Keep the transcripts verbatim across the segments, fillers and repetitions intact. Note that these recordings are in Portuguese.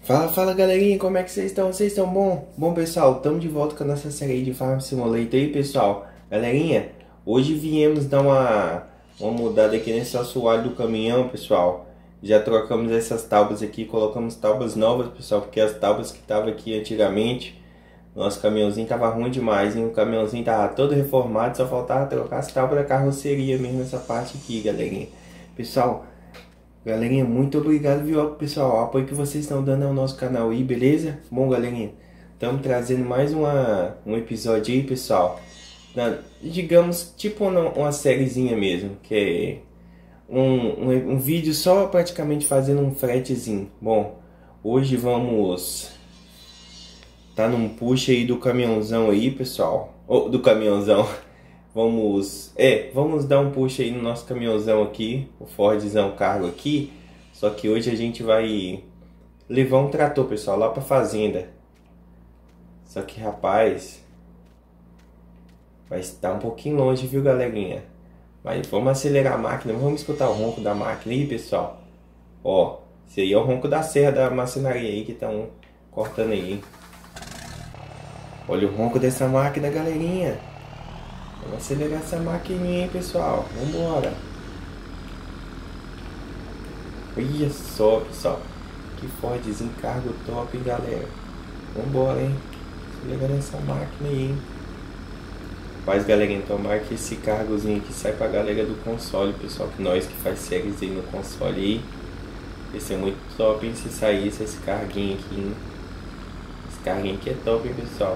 Fala, fala galerinha, como é que vocês estão? Vocês estão bom? Bom pessoal, estamos de volta com a nossa série de Farm Simulator aí pessoal. Galerinha, hoje viemos dar uma, uma mudada aqui nesse assoalho do caminhão pessoal. Já trocamos essas tábuas aqui, colocamos tábuas novas pessoal, porque as tábuas que estavam aqui antigamente, nosso caminhãozinho tava ruim demais, hein? O caminhãozinho tava todo reformado, só faltava trocar as tábuas da carroceria mesmo, essa parte aqui galerinha. Pessoal, galerinha, muito obrigado, viu, pessoal, o apoio que vocês estão dando ao nosso canal aí, beleza? Bom, galerinha, estamos trazendo mais uma, um episódio aí, pessoal. Na, digamos, tipo uma, uma sériezinha mesmo, que é um, um, um vídeo só praticamente fazendo um fretezinho. Bom, hoje vamos tá num push aí do caminhãozão aí, pessoal. Ou, do caminhãozão. Vamos, é, vamos dar um push aí no nosso caminhãozão aqui, o Fordzão cargo aqui. Só que hoje a gente vai levar um trator, pessoal, lá pra fazenda. Só que, rapaz, vai estar um pouquinho longe, viu, galerinha? Mas vamos acelerar a máquina, vamos escutar o ronco da máquina aí, pessoal. Ó, esse aí é o ronco da serra da marcenaria aí que estão cortando aí, hein? Olha o ronco dessa máquina, galerinha. Vamos acelerar essa maquininha, hein, pessoal. Vambora. Olha só, pessoal. Que Fordzinho cargo top, hein, galera. Vambora, hein. Acelerando essa máquina aí, hein. Mas, galerinha, tomara que esse cargozinho aqui sai pra galera do console, pessoal. Que nós que faz séries aí no console aí. Vai ser muito top, hein, se saísse esse carguinho aqui, hein. Esse carguinho aqui é top, hein, pessoal.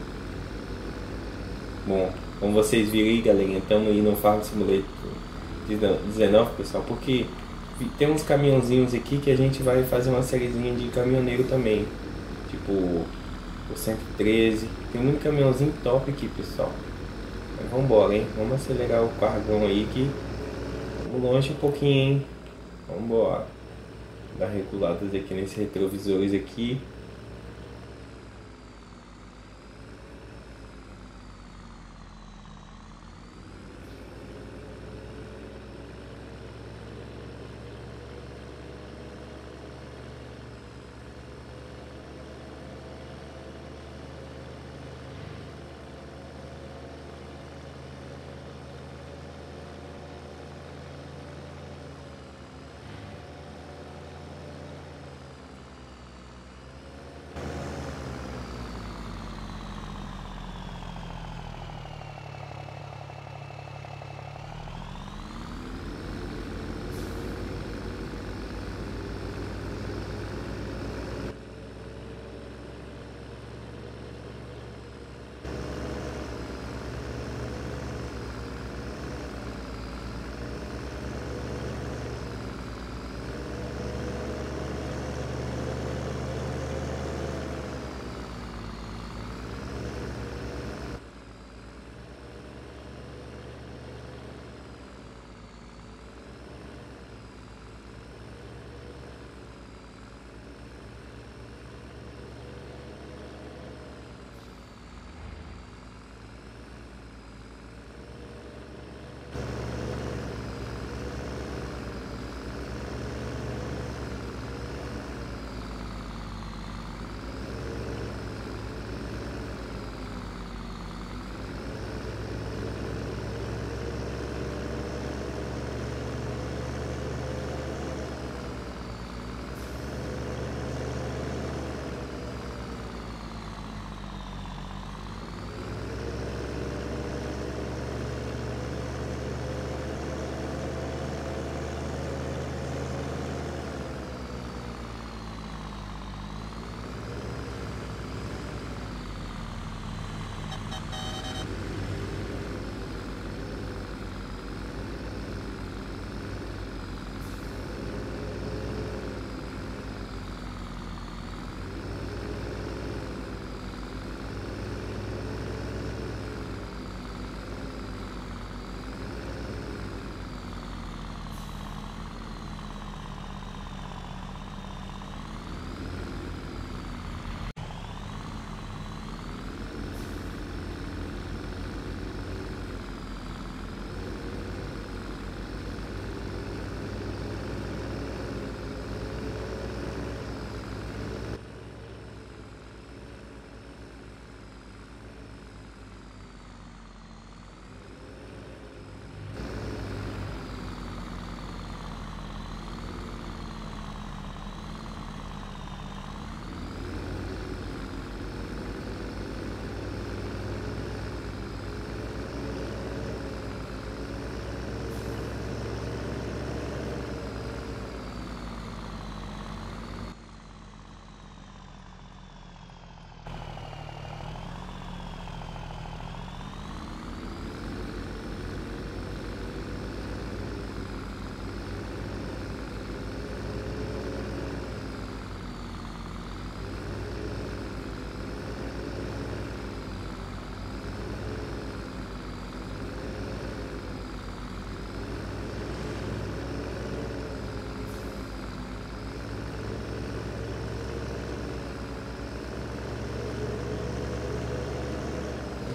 Bom, como vocês viram aí, galerinha, estamos aí no Farm Simulator dezenove, pessoal, porque tem uns caminhãozinhos aqui que a gente vai fazer uma sériezinha de caminhoneiro também, tipo o cento e treze, tem muito caminhãozinho top aqui, pessoal. Mas vambora, hein, vamos acelerar o cargão aí que vamos longe um pouquinho, hein, vambora, dar reguladas aqui nesses retrovisores aqui.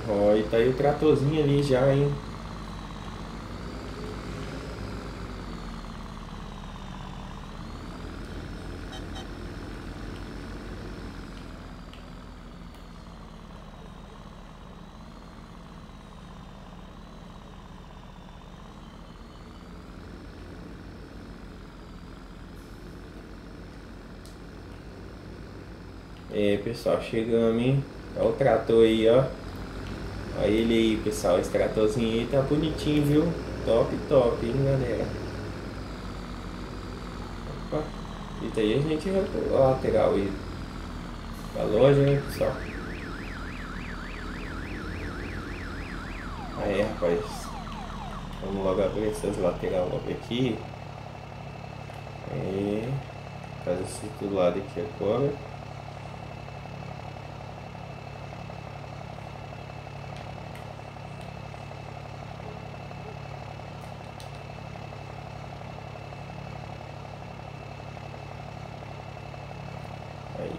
Ó, e tá aí o tratorzinho ali já, hein? É, pessoal, chegamos, hein? Olha o trator aí, ó. Olha ele aí, pessoal. Esse tratorzinho aí tá bonitinho, viu? Top, top, hein, galera? Opa. E daí a gente vai pro lateral aí da loja, né, pessoal? Aí, rapaz. Vamos logo abrir essas lateral logo aqui. Aí. Faz esse do lado aqui agora. Aí.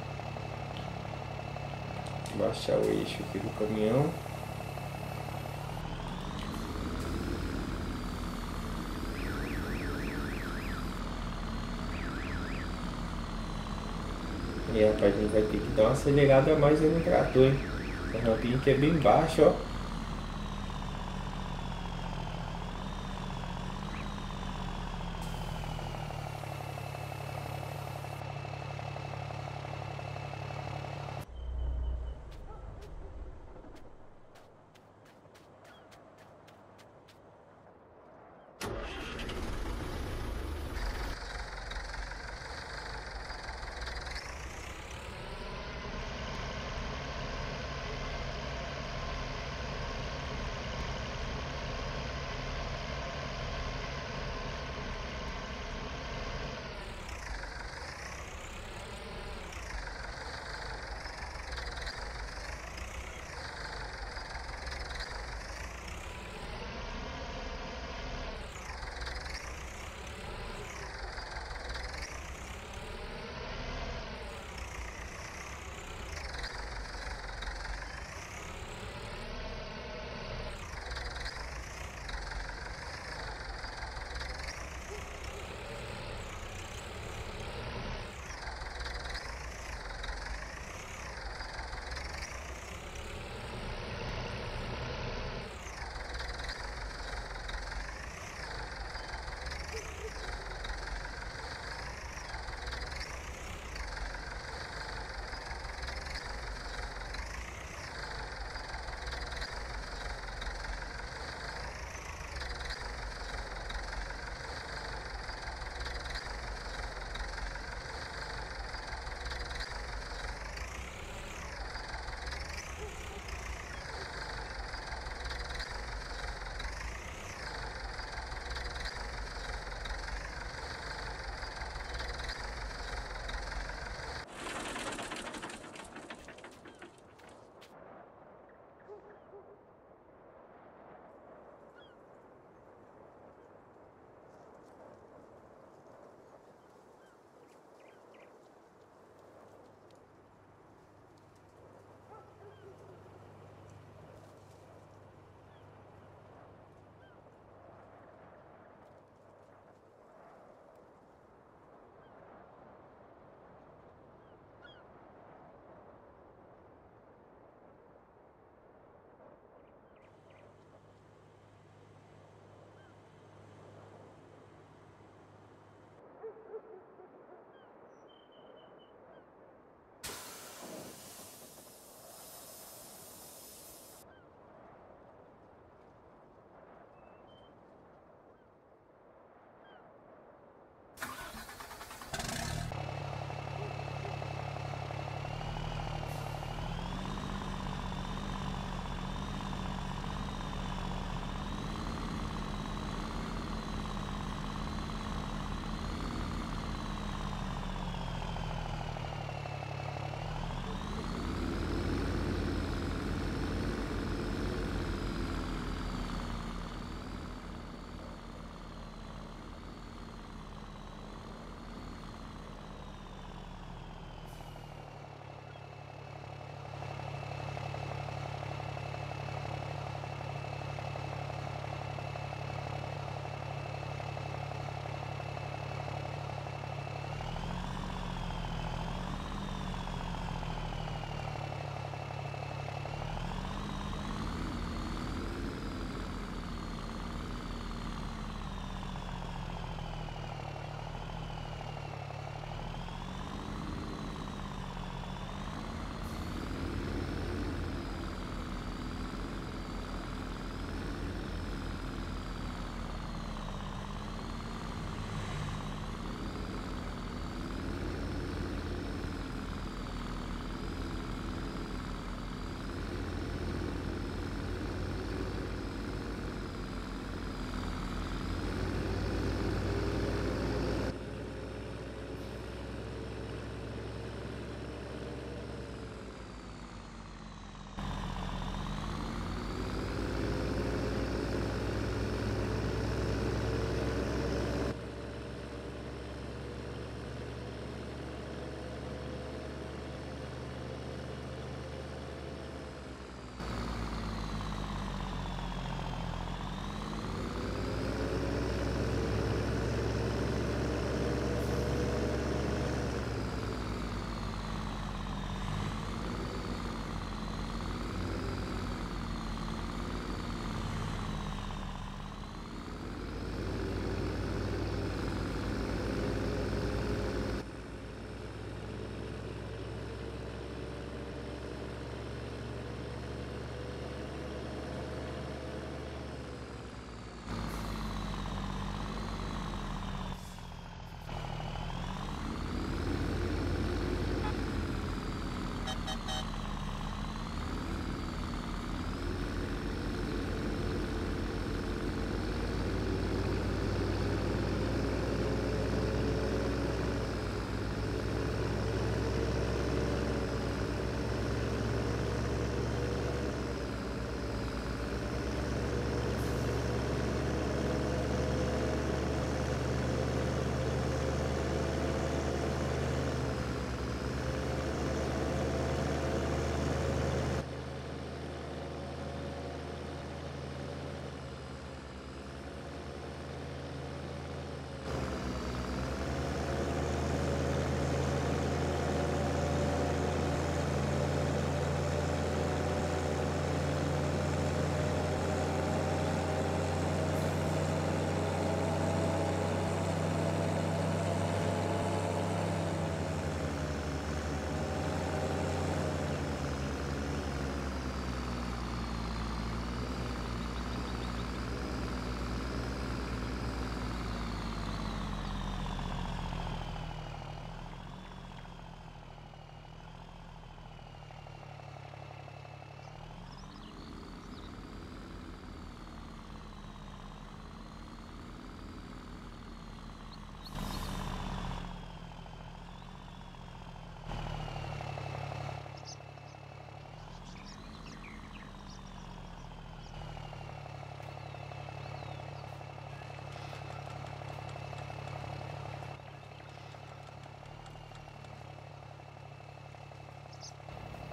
Baixar o eixo aqui do caminhão. E rapaz, a gente vai ter que dar uma acelerada a mais aí no trator, hein? A rampinha que é bem baixa, ó.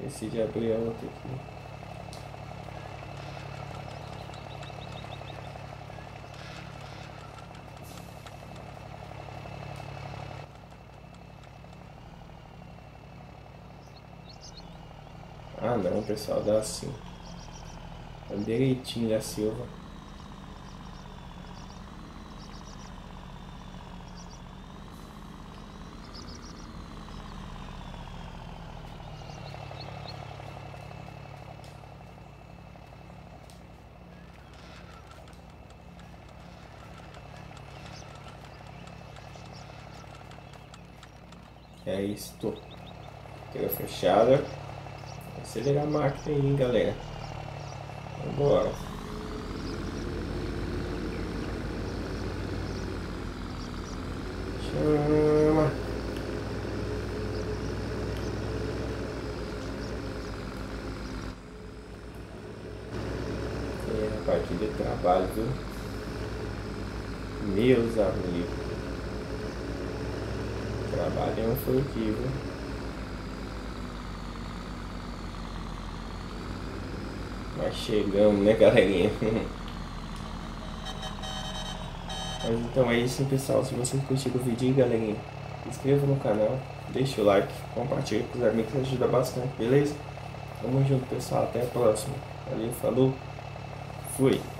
Esqueci de abrir a outra aqui. Ah não, pessoal, dá assim. Tá direitinho da Silva. É isso. Tela fechada. Acelerar a máquina aí, hein, galera. Vambora. Chama. É, a parte de trabalho, viu? Meus amigos. Trabalhão foi aqui, viu? Mas chegamos, né, galerinha? Mas então é isso, pessoal. Se vocês curtiram o vídeo, galerinha, se inscreva no canal, deixa o like, compartilha com os amigos, que ajuda bastante, beleza? Tamo junto, pessoal. Até a próxima. Valeu, falou, fui!